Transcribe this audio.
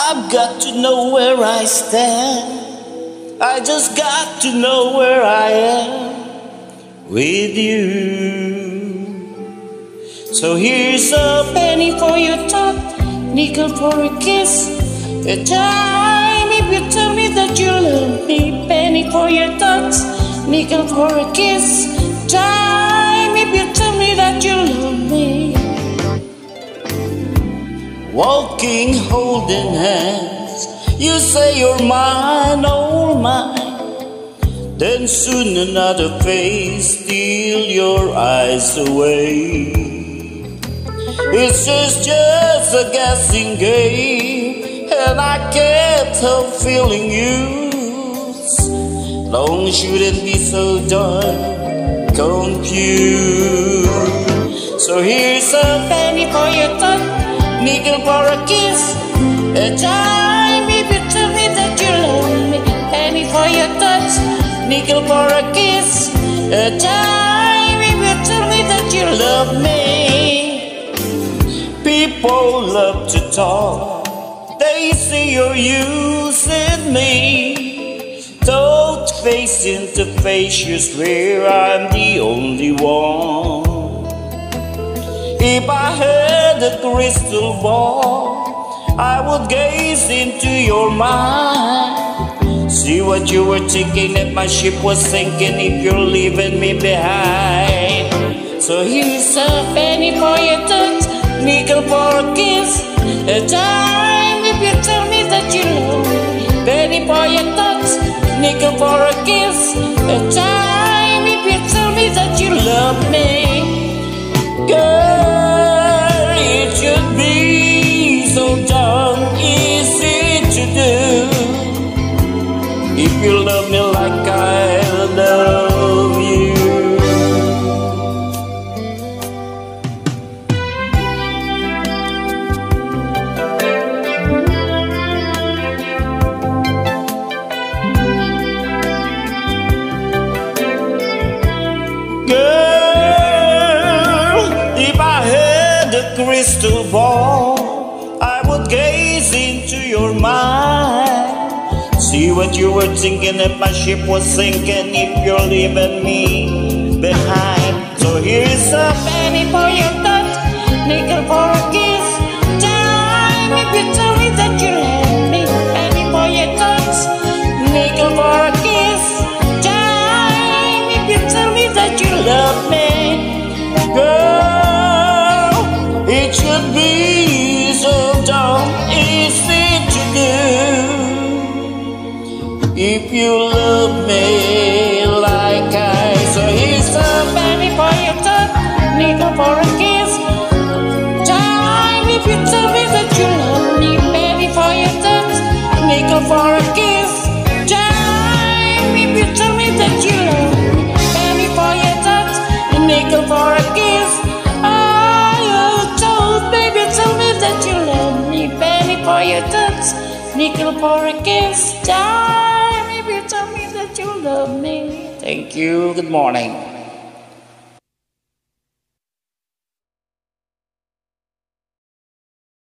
I've got to know where I stand. I just got to know where I am with you. So here's a penny for your thought, nickel for a kiss. A time if you tell me that you love me. Penny for your thoughts, nickel for a kiss. Time if you tell me that you love me. Walking, holding hands, you say you're mine, all mine. Then soon another face steal your eyes away. It's just a guessing game, and I can't help feeling used. Long shouldn't be so darn confused. So here's a penny for your thought, nickel for a kiss. A time if you tell me that you love me. Penny for your touch, nickel for a kiss. A time if you tell me that you love me. People love to talk, they say you're using me. Don't face into face, you swear I'm the only one. If I had a crystal ball, I would gaze into your mind. See what you were thinking if my ship was sinking, if you're leaving me behind. So here's a penny for your touch, nickel for a kiss. A time if you tell me that you love me. Penny for your touch, nickel for a kiss. A time if you tell me that you love me. Girl, it should be so darn easy to do if you love me like I love you. Crystal ball, I would gaze into your mind. See what you were thinking if my ship was sinking, if you're leaving me behind. So here's a penny for your touch, nickel for a kiss. Time if you tell me that you love me. Penny for your touch, nickel for a kiss. Time if you tell me that you love me. Girl, it should be so darn easy to do if you love me like I. So here's a penny for your touch, nickel for a kiss. Time if you tell me that you love me. Penny for your touch, nickel for a kiss. Time if you tell me that you love me. Penny for your touch, nickel for a kiss. For your touch, nickel for a kiss. Time if you tell me that you love me. Thank you. Good morning.